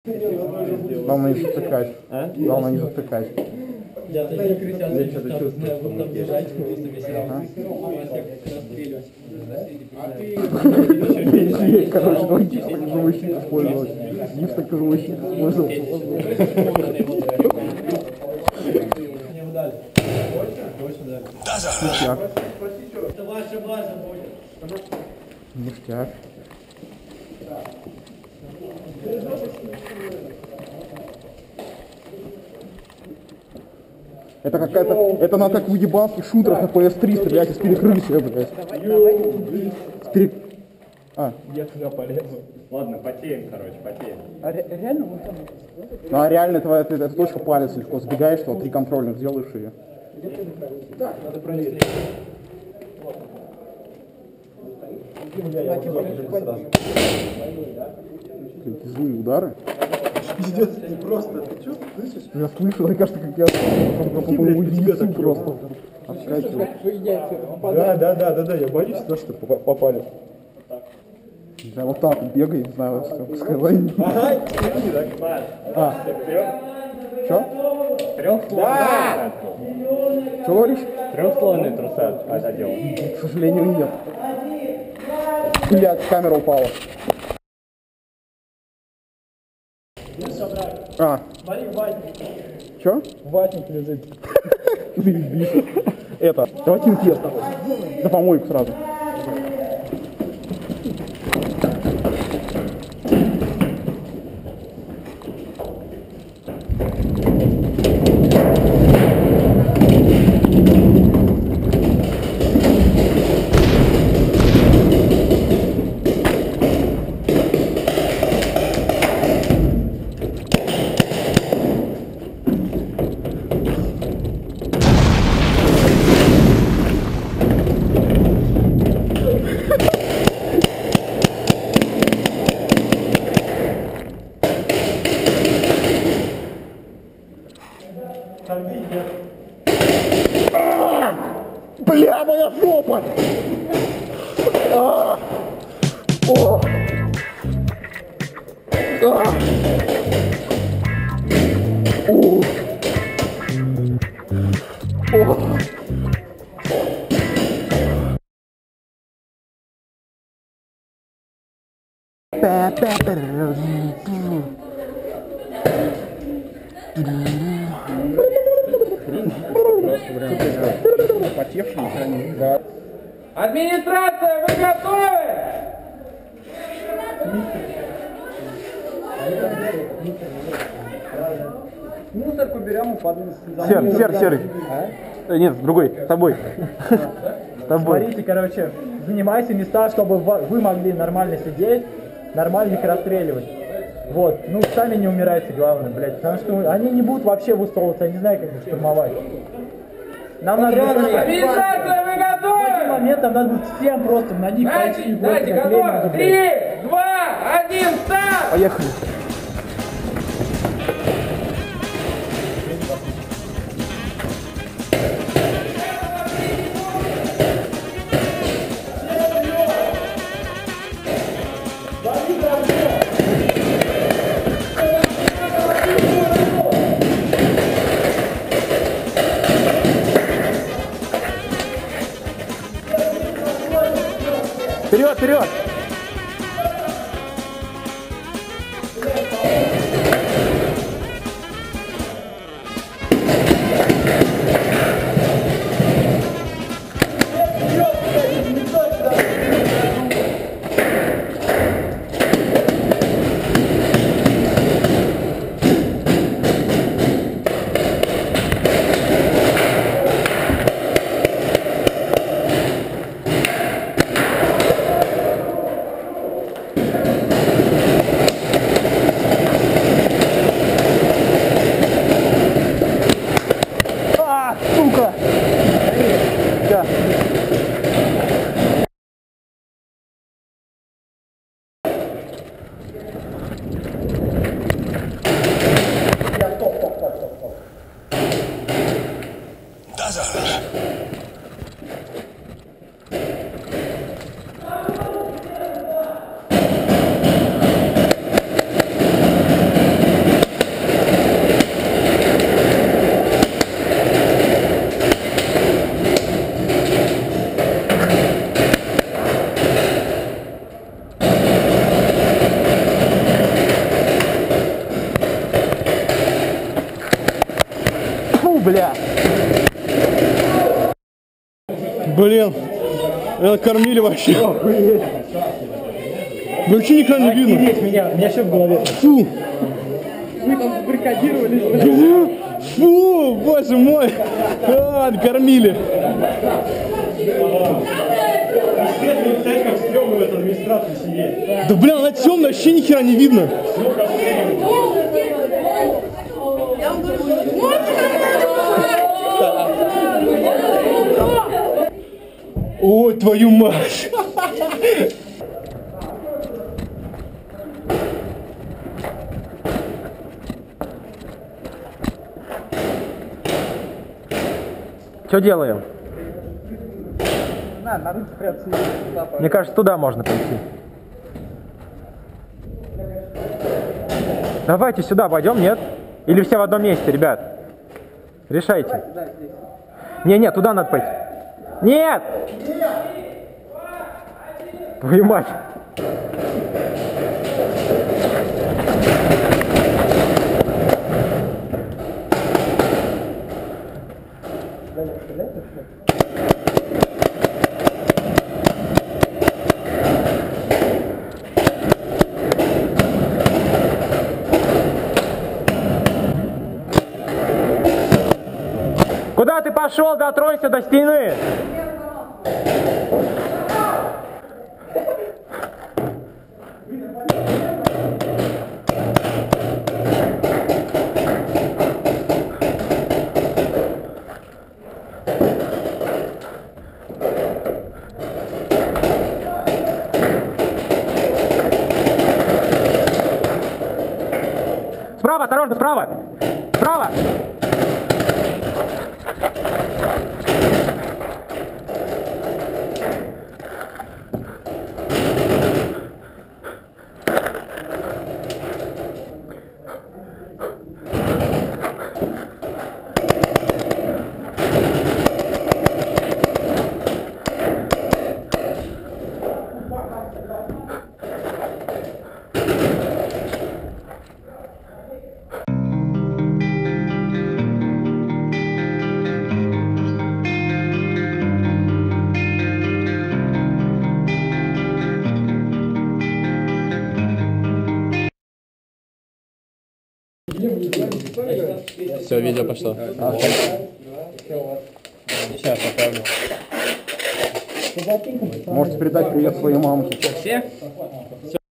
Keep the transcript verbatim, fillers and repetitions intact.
Главное не затыкать. А? Главное не затыкать. Я что-то чувствую, что мы бежать, короче, давай гипс такой щит использовать. Гипс такой щит использовать. Ништяк. Это ваша база будет. Ништяк. Это какая-то, это надо как в ебанских шутерах на пэ эс три стрелять из перекрытия, блядь. С перек... А. Я туда полезу. Ладно, потеем, короче, потеем. А ре реально вот там? Ну а реально это, это, это точка палец легко сбегаешь, что три контрольных делаешь ее. Да, надо проверить. Какие злые удары. Пиздец, не просто. Ты что, слышишь? Я слышу, мне кажется, как я по-моему удивился просто. Откачиваю. Да, да, да, да, да, я боюсь, что что попали. Я вот так бегаю, не знаю, пускай лайн. Ага, А. Чё? Трехслойный. Да! Чё говоришь? Трехслойный труса одел. К сожалению, нет. Блядь, камера упала. А. Смотри, ватник. Чё? Ватник лежит. Это, давайте интест. На помойку сразу. Бля, моя жопа! А! О! А! О! О! Потевший, да. Администрация, вы готовы? Мусорку берем и падаем. Серый, серый, серый. А? Нет, другой, с тобой. С тобой. Смотрите, короче, занимайте места, чтобы вы могли нормально сидеть, нормально их расстреливать. Вот, ну сами не умирайте, главное, блядь, потому что они не будут вообще высовываться, я не знаю, как их штурмовать. Нам надо... Администрация, вы готовы? В этот момент нам надо будет всем просто на них пойти и Дайте, как готовы? Ленин, Три, два, один, старт! Поехали. Вперед, вперед! Блин, это кормили вообще. Вообще ни хрена не видно. Охереть, меня, у меня все в голове. Фу. Мы там забаррикадировались. Бля, фу, боже мой. А, кормили. Да бля, она темная, вообще ни хера не видно. Ой, твою мать. Что делаем? На, на руки прятаться. Мне кажется, туда можно пойти. Давайте сюда пойдем, нет? Или все в одном месте, ребят? Решайте. Не, нет, туда надо пойти. Нет! Твою мать! Куда ты пошел? Дотронься до стены! Справа, осторожно, справа! Справа! Все, видео пошло. Сейчас поставлю. Можете передать привет своей мамке. Все?